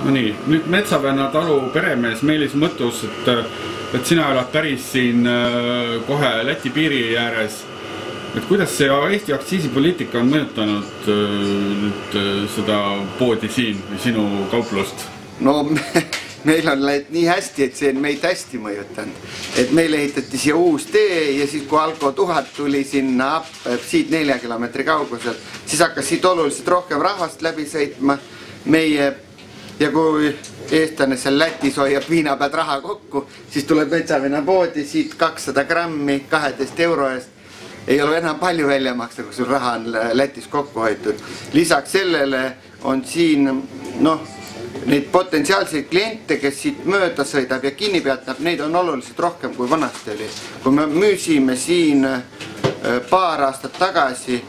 No nii, nüüd Metsavenna talu peremees Meelis Mõttus, et sina elad päris siin kohe Läti piiri ääres. Et kuidas see Eesti aktsiisipoliitika on mõjutanud nüüd seda poodi siin või sinu kauplust? No meil on läinud nii hästi, et see on meid hästi mõjutanud. Et meil ehitati siia uus tee ja siis kui Alko 1000 tuli sinna siit 4 kilomeetri kaugusel, siis hakkas siit oluliselt rohkem rahvast läbi sõitma. Meie ja kui eestlane seal Lätis hoiab viina pealt raha kokku, siis tuleb Metsavenna poodi siit 200 grammi 12 euro eest. Ei ole enam palju välja maksta, kui sul raha on Lätis kokku hoitud. Lisaks sellele on siin neid potentsiaalseid kliente, kes siit mööda sõidab ja kinni peatab, neid on oluliselt rohkem kui vanasti oli. Kui me müüsime siin paar aastat tagasi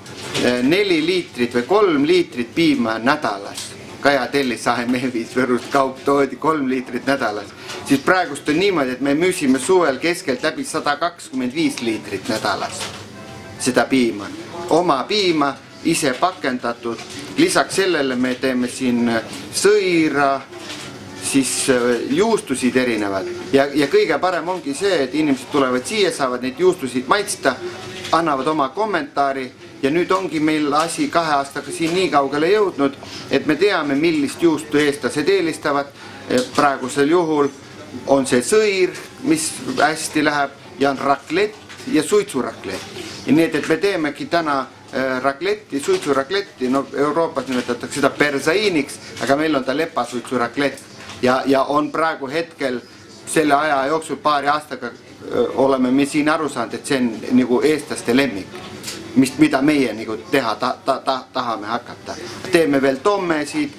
4 liitrit või 3 liitrit piima nädalas, Kaja tellis AMF-is Võrust kaup toodi 3 liitrit nädalas, siis praegust on niimoodi, et me müüsime suvel keskelt läbi 125 liitrit nädalas seda piima. Oma piima, ise pakendatud. Lisaks sellele me teeme siin sõira, siis juustusid erinevad. Ja kõige parem ongi see, et inimesed tulevad siia, saavad neid juustusid maitsta, annavad oma kommentaari ja nüüd ongi meil asi 2 aastaga siin nii kaugele jõudnud, et me teame, millist juustu eestlased eelistavad. Praegusel juhul on see sõir, mis hästi läheb ja on raklett ja suitsuraklet. Ja nii, et me teemegi täna rakletti, suitsurakletti, Euroopas nimetatakse seda persaiiniks, aga meil on ta lepasuitsuraklett ja on praegu hetkel selle aja jooksul paari aastaga oleme me siin aru saanud, et see on nagu eestlaste lemmik, mida meie nagu teha tahame hakata. Teeme veel tommesid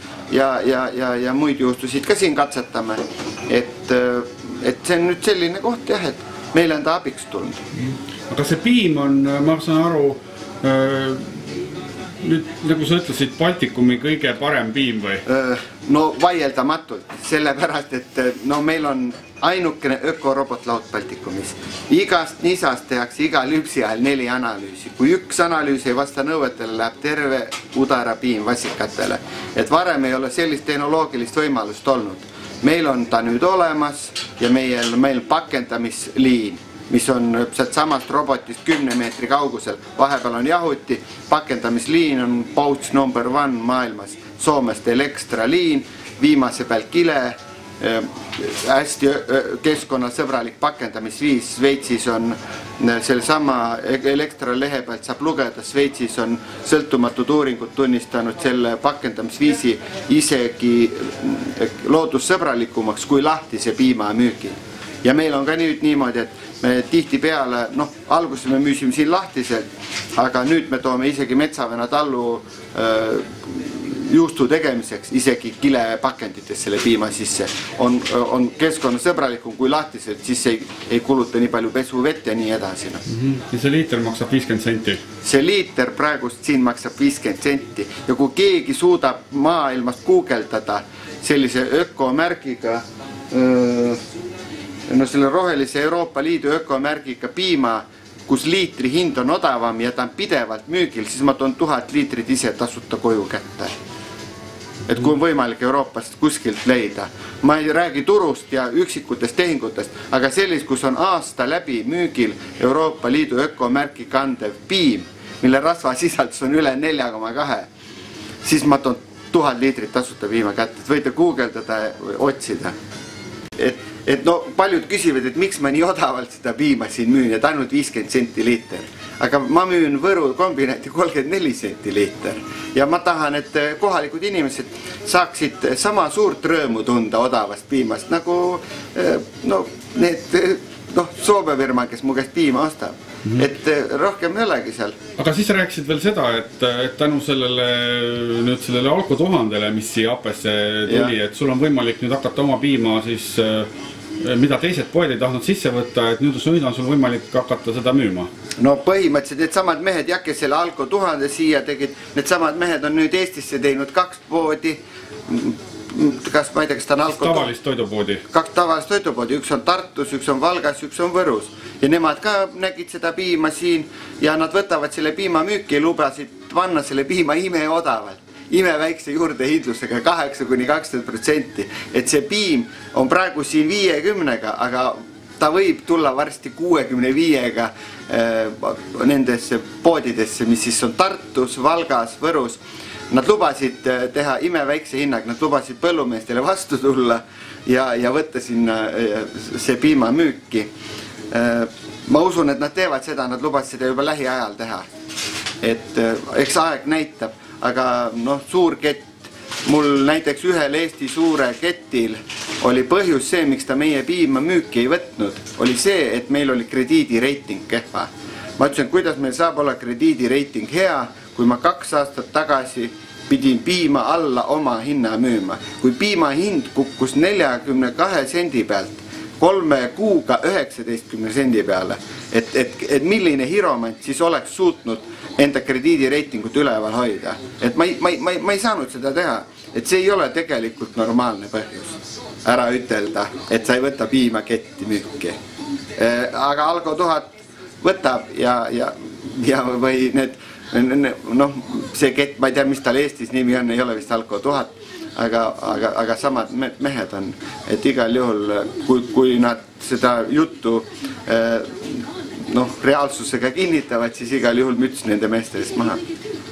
ja muid juustusid ka siin katsetame, et see on nüüd selline koht jah, et meile on ta abiks tulnud. Aga see piim on, ma saan aru, nüüd nagu sa ütlesid, Baltikumi kõige parem piim või? No vaieldamatult, sellepärast, et meil on ainukene ökorobotlaud Baltikumis. Igast nisast tehakse iga lüpsi ajal 4 analüüsi. Kui üks analüüs ei vasta nõuetele, läheb terve udara piim vasikatele. Et varem ei ole sellist tehnoloogilist võimalust olnud. Meil on ta nüüd olemas ja meil on pakendamisliin, mis on sealt samast robotist 10 meetri kaugusel. Vahepeal on jahuti, pakendamisliin on pouch number 1 maailmas. Soomest Elektra liin, viimase peal kile, hästi keskkonnasõbralik pakendamisviis. Sveitsis on selle sama Elektra lehe pealt saab lugeda, Sveitsis on sõltumatud uuringud tunnistanud selle pakendamisviisi isegi loodussõbralikumaks kui lahtise piima müügi. Ja meil on ka nüüd niimoodi, et me tihti peale, alguses me müüsime siin lahtiselt, aga nüüd me toome isegi Metsavenna tallu juustu tegemiseks isegi kilepakendites selle piima sisse. On keskkonnasõbralikum kui lahtiselt, siis ei kuluta nii palju pesuvett ja nii edasi. Ja see liiter maksab 50 senti? See liiter praegust siin maksab 50 senti ja kui keegi suudab maailmast guugeldada sellise ökomärgiga, selle rohelise Euroopa Liidu ökomärgiga piima, kus liitri hind on odavam ja ta on pidevalt müügil, siis ma toon 1000 liitrit ise tasuta koju kätte. Et kui on võimalik Euroopast kuskilt leida. Ma ei räägi turust ja üksikutest tehingutest, aga sellist, kus on aasta läbi müügil Euroopa Liidu ökomärgi kandev piim, mille rasvasisaldus on üle 4,2, siis ma toon 1000 liitrit tasuta piima kätte. Võite guugeldada ja otsida. Et paljud küsivad, et miks ma nii odavalt seda piima siin müün, et ainult 50 senti liiter. Aga ma müün Võru kombinati 34 senti liiter. Ja ma tahan, et kohalikud inimesed saaksid sama suurt rõõmu tunda odavast piimast, nagu need Soome firma, kes mu käest piima ostab. Et rohkem ei olegi seal. Aga siis rääkisid veel seda, et tänu sellele Alko 1000-le, mis siia Apesse tuli, et sul on võimalik nüüd hakata oma piima siis, mida teised poed ei tahtnud sisse võtta, et nüüd on sul võimalik hakata seda müüma? No põhimõtteliselt need samad mehed, kes selle Alko 1000 siia tegid, need samad mehed on nüüd Eestisse teinud 2 poodi. Kas ma ei tea, kas ta on Alko... Tavalist toidupoodi? 2 tavalist toidupoodi, üks on Tartus, üks on Valgas, üks on Võrus. Ja nemad ka nägid seda piima siin ja nad võtavad selle piima müüki ja lubasid panna selle piima ime odavalt. imeväikse juurdehiidlusega 8–20%, et see piim on praegu siin 50-ga, aga ta võib tulla varsti 65-ga nendesse poodidesse, mis siis on Tartus, Valgas, Võrus. Nad lubasid teha imeväikse hinnaga, nad lubasid põllumeestele vastu tulla ja võtta sinna see piima müüki. Ma usun, et nad teevad seda, nad lubasid seda juba lähiajal teha. Et eks aeg näitab, aga suur kett, mul näiteks ühel Eesti suure ketil oli põhjus see, miks ta meie piima müüki ei võtnud, oli see, et meil oli krediidireiting kehva. Ma ütlesin, kuidas meil saab olla krediidireiting hea, kui ma 2 aastat tagasi pidin piima alla oma hinna müüma. Kui piima hind kukkus 42 sendi pealt 3 kuuga 19 sendi peale, et milline hiromant siis oleks suutnud enda krediidireitingut üleval hoida. Et ma ei saanud seda teha, et see ei ole tegelikult normaalne põhjus ära ütelda, et sa ei võta piima ketti müüki. Aga Alko 1000 võtab ja või need, see kett, ma ei tea, mis tal Eestis nimi on, ei ole vist Alko 1000, aga samad mehed on, et igal juhul, kui nad seda juttu reaalsusega kinnitavad, siis igal juhul müts nende meeste eest maha.